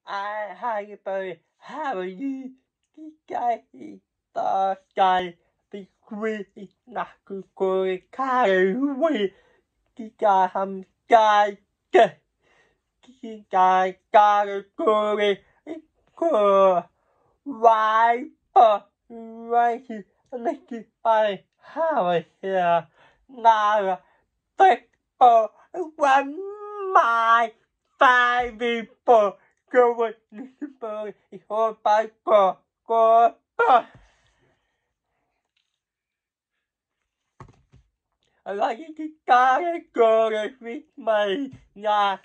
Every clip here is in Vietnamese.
I hyper Harry cái cái bị quy nạc cười cái quy cái hầm cái cười cười vài vài lấy bài Harry là take one my five people go people whole by go lấy cái cười với mày nhà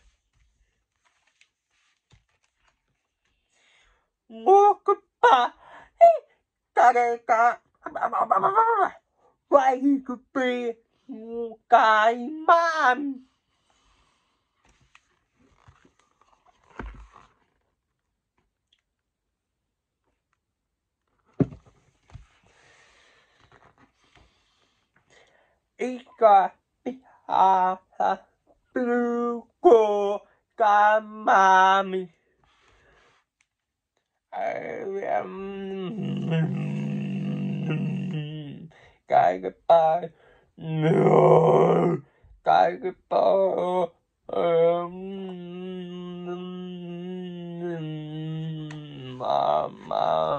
mua cái bà cái quay cái bì cái man Ika blue go kamami cái ba no cái ba mama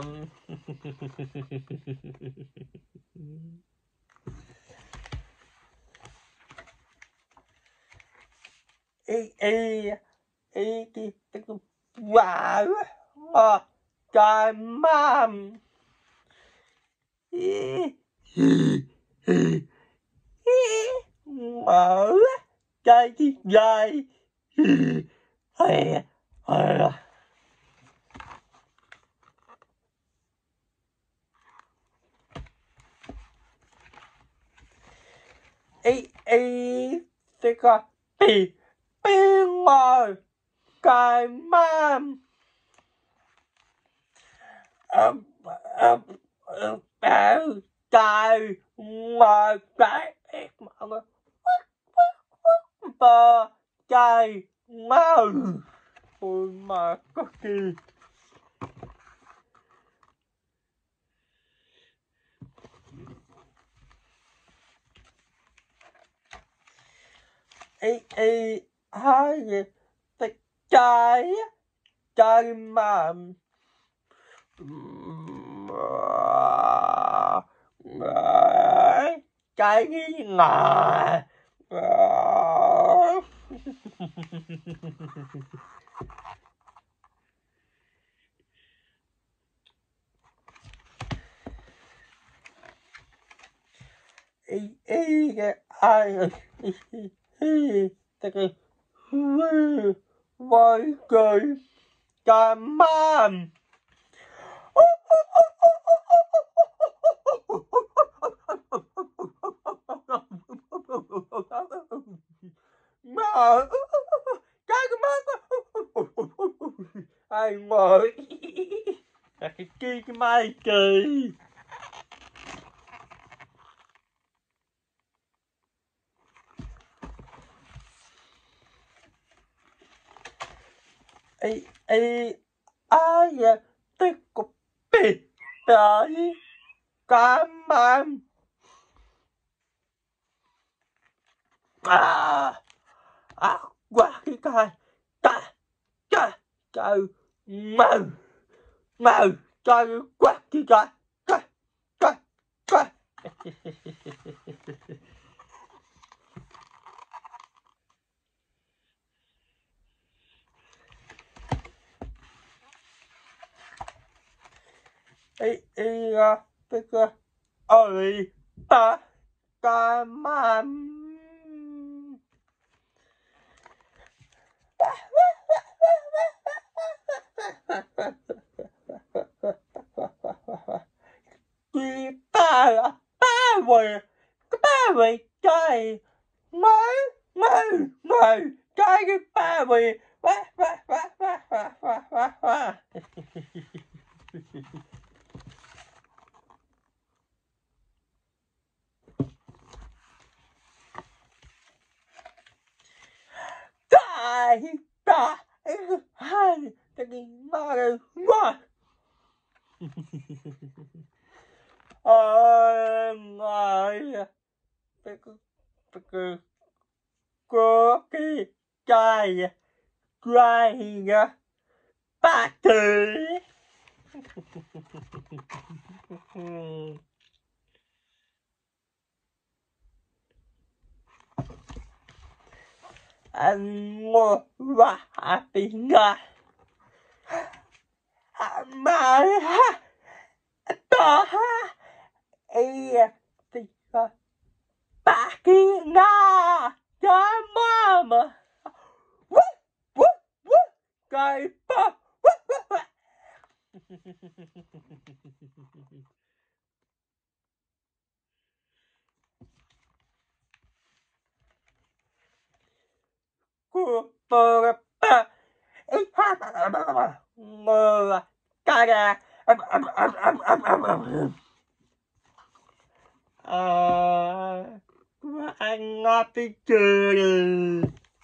cái wow cái mam mở cái dài cái có bị ngồi cái mam cái ngồi cái mà bờ cái mau ôi mà có kỳ hai cái mà cái ngà cái voi cười cả man mà cái má ai ngồi cái kia cái mai kỳ ai tích cục bịt đấy cá man qua cái màu cái quạt cái cái ơi ta cá man ba vị trời mới cái ba vị hai Mother, what? Oh my. Crocodile crying battery. And more happy my back in your mama. Woo, woo, woo, Grey Hippo. Anh ngọt đi chơi.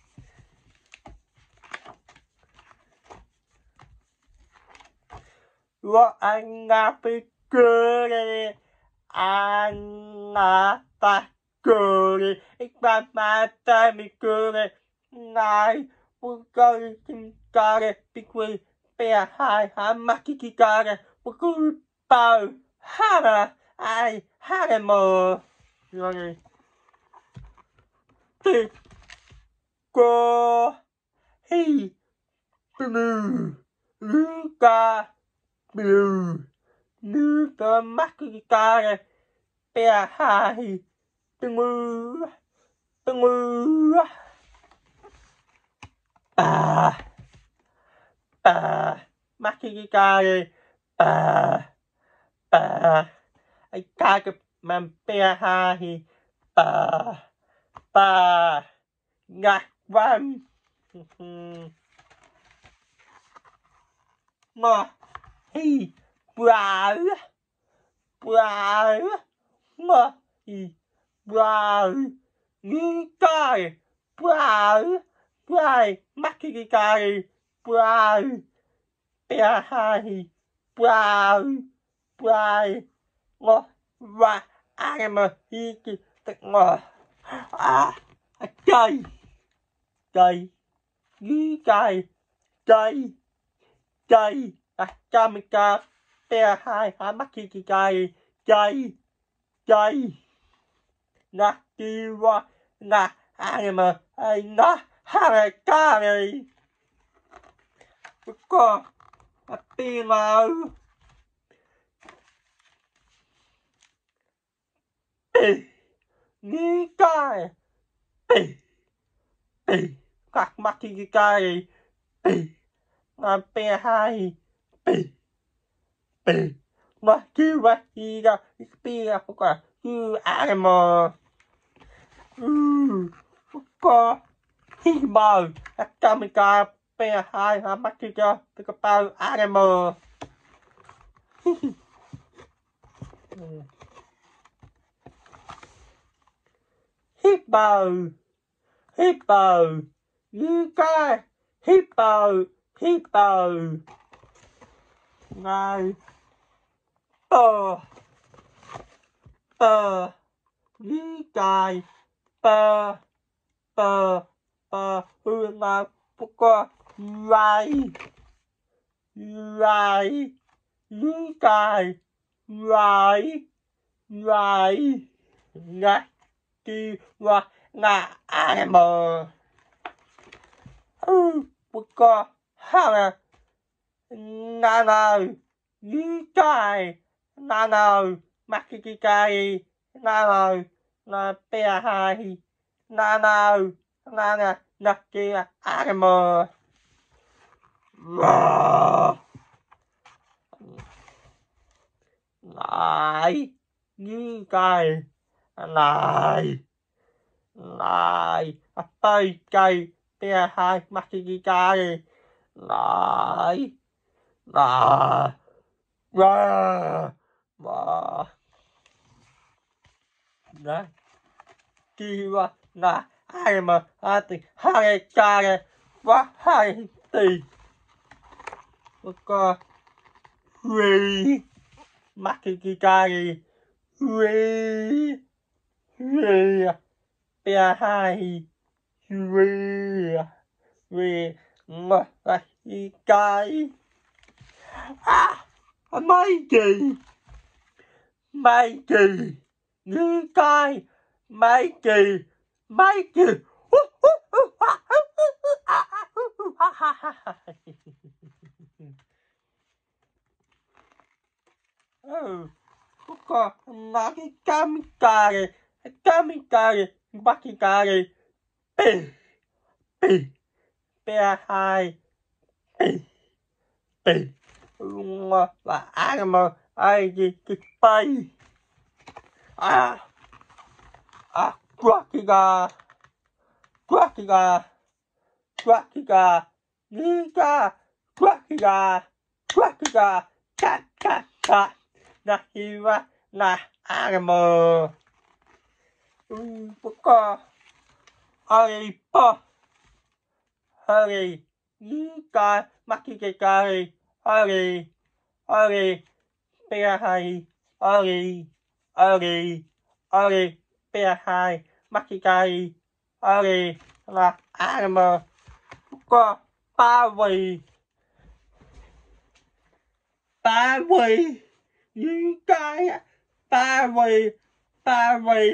Anh ngọt đi chơi. Anh ngọt ta cười. Ik ben maar tijd met cười. Nee, we gaan in kare. Ik wil per hij maak ik kare. We gaan bouw. Hara. Ai, hara mo. Sorry. Tik. Go. Hey. Blue. Luca. Blue. Luca maak ik kare. Per hij. Blue. Blue. Makikikari, I kagap man behahi, ngakwan, ma, he, brow, ma, he, brow, you guy, brow, makikikari, brow, behahi, brow, ngọt và ăn mà hi kì thật ngọt cay cam cà pe hai mắt hi kì cay nà đi qua nà ăn mà ai nó hai ca này có tiền mà ní cái các mắt cái làm pe hai mà kêu vậy thì là pe có cứ ăn mà có hi bờ camera pe hai mắt cái bao ăn mà Hippo, you guys, hippo, no, you guys, who am right, you guys, right, đi qua ngà ai mờ bút co ha nà nờ như cái nà nờ mặc cái nà nờ nà pe hai nà nờ nà kia ai mờ lại như cái này tay cây pe hai mắt cái cây này đấy kia là ai mà thì hai cây và hai tỷ Baka Ray Makikikari Ray Ray Behai Ray Ray Makikai Mikey Mikey Nikai Mikey Mikey Baka Nakikamikari Kamikari Bakikari P P Behai P P và animal ai gì cái bay Crocodile Crocodile Crocodile Nika Crocodile Crocodile cat cat cat na hiwa na animal baka ai po hurry Nika Makikikari hurry hurry Behai hurry hurry hurry Behai Makikari hurry là animal có ba vị những cái ba vị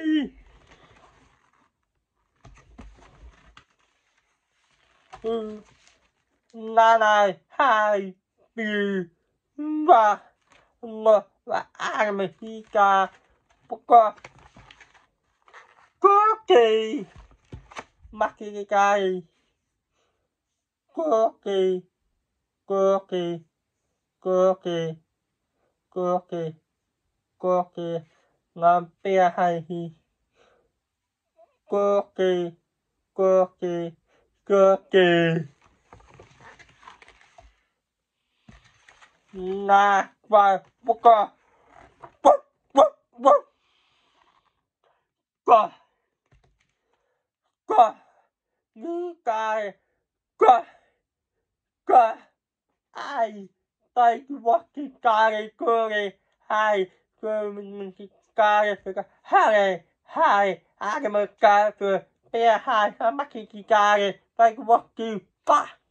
là này hai từ và animal ca có kỳ Makikari Cookie, cookie, cookie, cookie, cookie, làm bia hay hi. Cookie, cookie, cookie. Na và baka. Có. Những cái. Có. Ai tay cái cari curry hai mình cari hai ai mà cari bia hai mắc cái cari tay cái